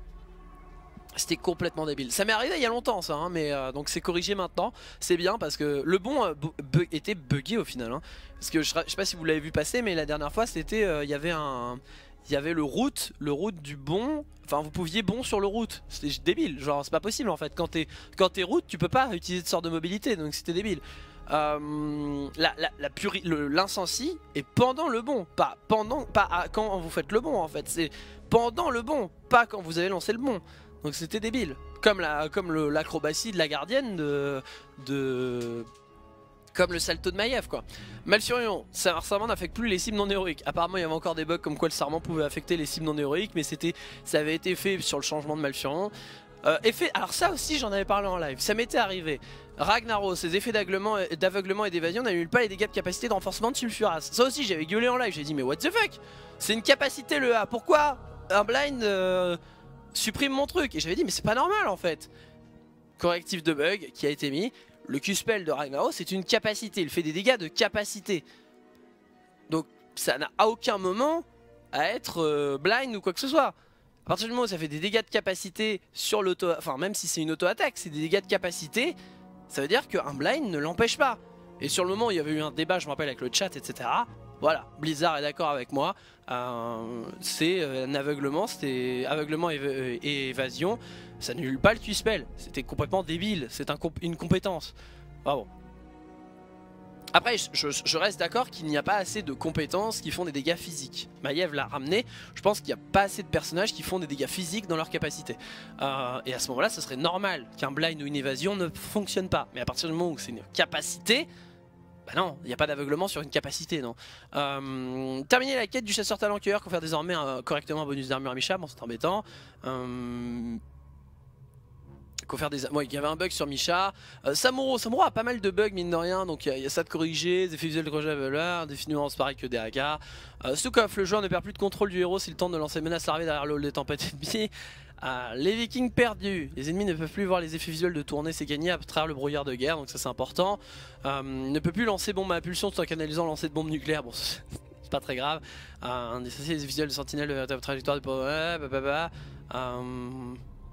C'était complètement débile. Ça m'est arrivé il y a longtemps ça, hein, mais euh, donc c'est corrigé maintenant. C'est bien parce que le bon euh, bu était buggé au final. Hein. Parce que je, je sais pas si vous l'avez vu passer, mais la dernière fois c'était, euh, il y avait un... Il y avait le route, le route du bon. Enfin vous pouviez bon sur le route. C'était débile, genre c'est pas possible en fait. Quand t'es quand t'es route tu peux pas utiliser de sort de mobilité, donc c'était débile. Euh, la, la, la l'incensie est pendant le bon, pas pendant, pas à, quand vous faites le bon en fait, c'est pendant le bon, pas quand vous avez lancé le bon. Donc c'était débile, comme la, comme l'acrobatie de la gardienne de, de, comme le salto de Maiev quoi. Malfurion, ça sarment n'affecte plus les cibles non héroïques. Apparemment il y avait encore des bugs comme quoi le sarment pouvait affecter les cibles non héroïques, mais c'était, ça avait été fait sur le changement de Malfurion. Euh, effet, alors ça aussi j'en avais parlé en live, ça m'était arrivé. Ragnaros, ses effets d'aveuglement et d'évasion n'annulent pas les dégâts de capacité de renforcement de sulfuras. Ça aussi j'avais gueulé en live, j'ai dit mais what the fuck, c'est une capacité le A, pourquoi un blind euh, supprime mon truc? Et j'avais dit mais c'est pas normal en fait. Correctif de bug qui a été mis. Le Q-spell de Ragnaros c'est une capacité, il fait des dégâts de capacité. Donc ça n'a à aucun moment à être euh, blind ou quoi que ce soit. À partir du moment où ça fait des dégâts de capacité sur l'auto... Enfin même si c'est une auto-attaque, c'est des dégâts de capacité, ça veut dire qu'un blind ne l'empêche pas. Et sur le moment où il y avait eu un débat, je me rappelle avec le chat, et cetera. Voilà, Blizzard est d'accord avec moi. Euh, c'est euh, un aveuglement, c'était aveuglement et, euh, et évasion. Ça n'annule pas le Q-spell, c'était complètement débile, c'est un comp une compétence. Bravo. Après je, je, je reste d'accord qu'il n'y a pas assez de compétences qui font des dégâts physiques. Maiev l'a ramené, je pense qu'il n'y a pas assez de personnages qui font des dégâts physiques dans leur capacité. Euh, et à ce moment là ce serait normal qu'un blind ou une évasion ne fonctionne pas. Mais à partir du moment où c'est une capacité, bah non, il n'y a pas d'aveuglement sur une capacité, non. Euh, terminer la quête du chasseur talent-cueilleur, confère désormais euh, correctement un bonus d'armure à Misha, bon c'est embêtant. Euh, Faire des... ouais, il y avait un bug sur Misha. euh, Samuro, Samuro a pas mal de bugs mine de rien, donc il y, y a ça de corriger, des effets visuels de rejet, des nuances pareil que des A K. euh, Sukov, le joueur ne perd plus de contrôle du héros s'il tente de lancer menace larvée derrière le hall des tempêtes ennemies. euh, Les vikings perdus, les ennemis ne peuvent plus voir les effets visuels de tourner, c'est gagné à travers le brouillard de guerre, donc ça c'est important. euh, Ne peut plus lancer bombe à impulsion tout en canalisant lancer de bombes nucléaires, bon c'est pas très grave. euh, Dissocier les effets visuels de sentinelle de la trajectoire de... ouais, bah, bah, bah. Euh...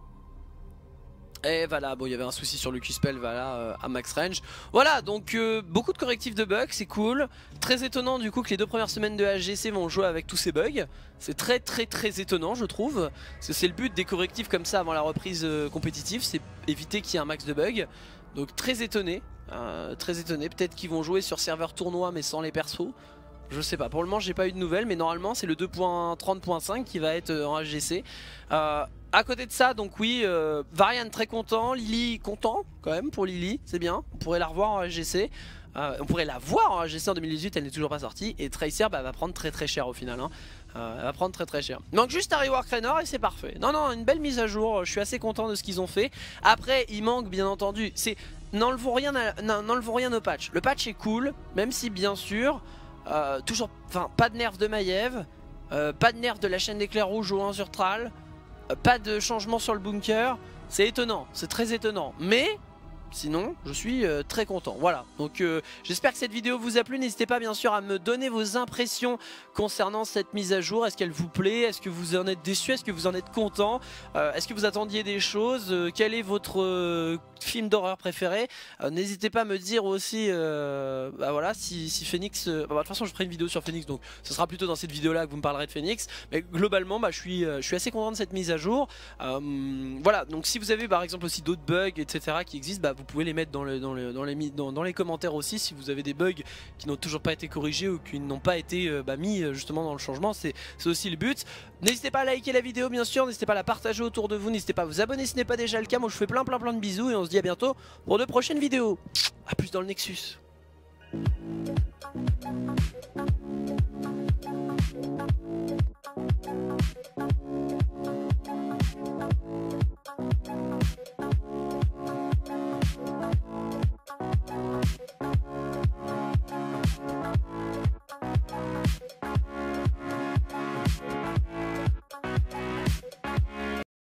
Et voilà, bon il y avait un souci sur le Q-Spell voilà, euh, à max range. Voilà, donc euh, beaucoup de correctifs de bugs, c'est cool. Très étonnant du coup que les deux premières semaines de H G C vont jouer avec tous ces bugs. C'est très très très étonnant je trouve. Parce que c'est le but des correctifs comme ça avant la reprise euh, compétitive, c'est éviter qu'il y ait un max de bugs. Donc très étonné, euh, très étonné. Peut-être qu'ils vont jouer sur serveur tournoi mais sans les persos. Je sais pas, pour le moment j'ai pas eu de nouvelles, mais normalement c'est le deux point trente point cinq qui va être en H G C. Euh, à côté de ça, donc oui, euh, Varian très content, Lily content quand même pour Lily, c'est bien, on pourrait la revoir en H G C. Euh, on pourrait la voir en H G C en deux mille dix-huit, elle n'est toujours pas sortie. Et Tracer bah, va prendre très très cher au final, hein. euh, Elle va prendre très très cher. Il manque juste un rework Raynor et c'est parfait. Non non, une belle mise à jour, je suis assez content de ce qu'ils ont fait. Après il manque bien entendu, c'est n'enlevons rien, rien au patch. Le patch est cool, même si bien sûr Euh, toujours, enfin, pas de nerf de Maiev, euh, pas de nerf de la chaîne d'éclair rouge au un sur Thrall, euh, pas de changement sur le bunker. C'est étonnant, c'est très étonnant. Mais sinon, je suis euh, très content. Voilà, donc euh, j'espère que cette vidéo vous a plu. N'hésitez pas bien sûr à me donner vos impressions concernant cette mise à jour. Est-ce qu'elle vous plaît? Est-ce que vous en êtes déçu? Est-ce que vous en êtes content? euh, Est-ce que vous attendiez des choses? euh, Quel est votre euh, film d'horreur préféré? euh, N'hésitez pas à me dire aussi euh, bah voilà, si, si Phoenix... Euh, bah, de toute façon je ferai une vidéo sur Phoenix, donc ce sera plutôt dans cette vidéo là que vous me parlerez de Phoenix. Mais globalement bah, je, suis, euh, je suis assez content de cette mise à jour. euh, Voilà, donc si vous avez par exemple aussi d'autres bugs etc qui existent, bah, vous pouvez les mettre dans, le, dans, le, dans, les, dans, dans les commentaires aussi. Si vous avez des bugs qui n'ont toujours pas été corrigés ou qui n'ont pas été euh, bah, mis justement dans le changement, c'est aussi le but. N'hésitez pas à liker la vidéo bien sûr, n'hésitez pas à la partager autour de vous, n'hésitez pas à vous abonner si ce n'est pas déjà le cas. Moi je vous fais plein plein plein de bisous et on se dit à bientôt pour de prochaines vidéos. A plus dans le Nexus.